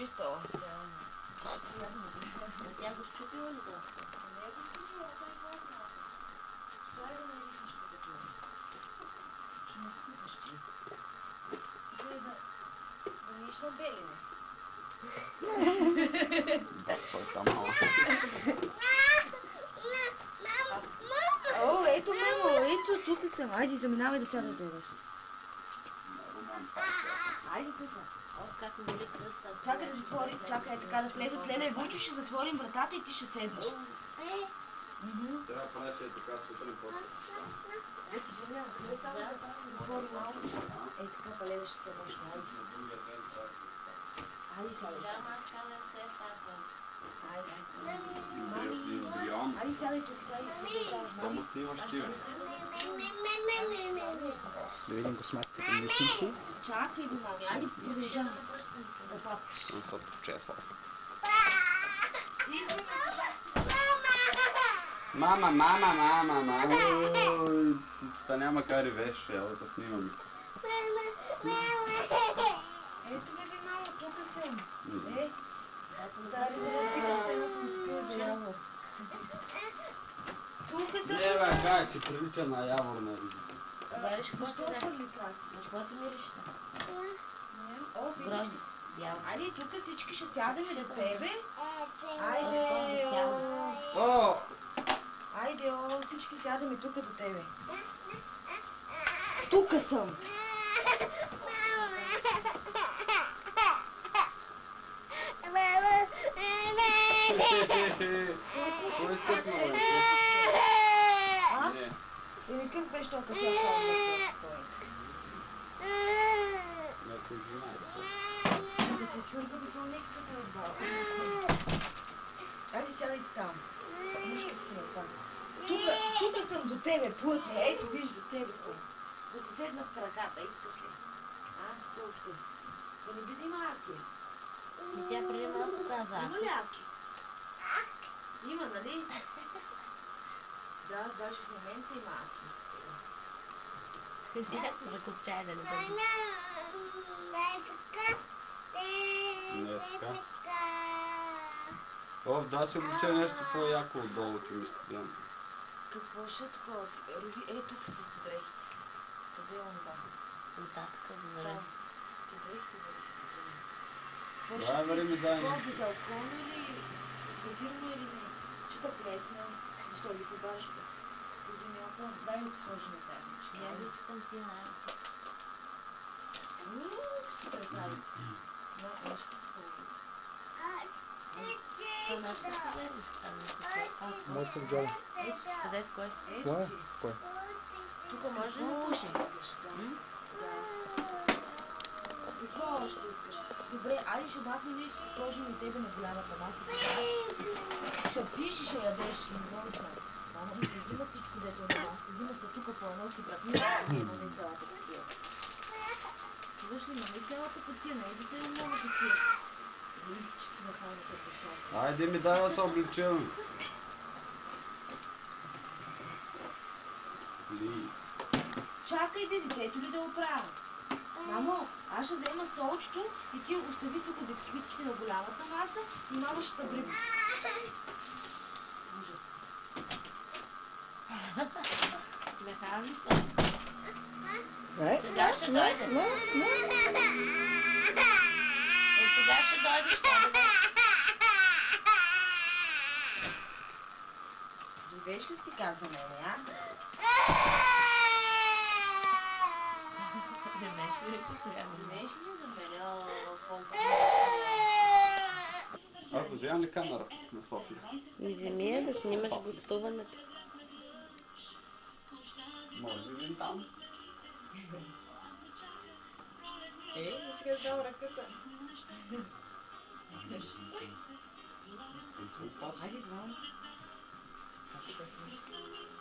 чисто. Тя го щупила ли доста? Не го щупила, той е класна. Чай да не видиш като ще ме спуташ ти. Дай да миш на белине. Той е там мала. О, ето мамо, ето тук съм. Айде, заминавай да сядаш да ядеш. Айде тук. Как ми боли кръста. Чакай да затвори, чакай така да влезат Леля и Войчо, ще затворим вратата и ти ще седнеш. Трябва да правиш така сутрин после. Ето, Женя, не само да отвори малко. Ей, така па Леля ще седнеш. Айде. Айде, сядай сега. Айде, сядай тук, сядай. Тому снимаш ти, бе. Да видим косматите мишници. Чакай, бе, мами, айде продължаваме. Да папкаш. Съм се почесал. Мама. Та няма кари веш, ела да снимам. Ето ме би, мамо, тук съм. Е, дари за да пикаш се на смутка за явор. Тук съм. Не, бе, кай, че прилича на явор на ризите. Знаеш какво Защо ще взема? хвърли крастика? На какво ти мириште? О, видиш Грозно. ли? Бяло. Айде, тук всички ще сядаме до тебе. Айде, О! айде, всички сядаме тук до тебе. Тука съм. Кой искаш много? А? Не. Еми как беше това като я хвърля? Някой жена. Да се свърга би това нека като е отбал. Айде сядайте там. Мушките се на това. Тука съм до тебе, плътно. Ето виж, до тебе съм. Да ти седна в краката, искаш ли? А? Тук. Да не би да има аки. И тя преди малко каза. Има ли аки? Има, нали? Да, даже в момента има аки. Сега се закопчай да не бъде. Не е така. О, да се облича нещо по-яко отдолу, че ми студент. Какво ще е такова? Рови, тук са ти дрехите. Къде е онова? Оттатък го Там. зарез. С ти дрехите да се казваме. Дай, време, дай ми. Това безалкохолно или газирано или не? Ще да плесне. Защо ли се баш по земята? Дай да ти сложи на тази. Я ви питам тия работи. Си красавица. Да, нешка се появи. Това нашата се вземе ли стане? Моят съм джоба. Къде в кой? Кое? Ето ти. Кое? Тук може ли да Какво пушим? искаш? Да. Какво още искаш? Добре, айде ще махнем и ще сложим и тебе на голямата маса. Ще пиеш и ще ядеш, не бой се. Мама ми се взима всичко, дето е на масата. Взима се тук по едно си братница, не цялата кутия. Чуваш ли, не цялата кутия, не е за тебе много кутия. Виж, че си нахална като баща си. Айде ми дай да се обличам. Плиз. Чакай, детето ли да оправя? Мамо, аз ще взема столчето и ти остави тук бисквитките на голямата маса и мама ще тъбри. Ужас. Нахалница. Е? Сега ще дойде. Сега ще дойде, ще дойде. Живееш ли си каза мене, а? Не меш ли сега? Не меш ли за мен? Аз да вземам ли камера на София? Вземи я да снимаш гостуването. Може да видим там. Ще я дам ръката. Айде, два. Чакай да снимаш.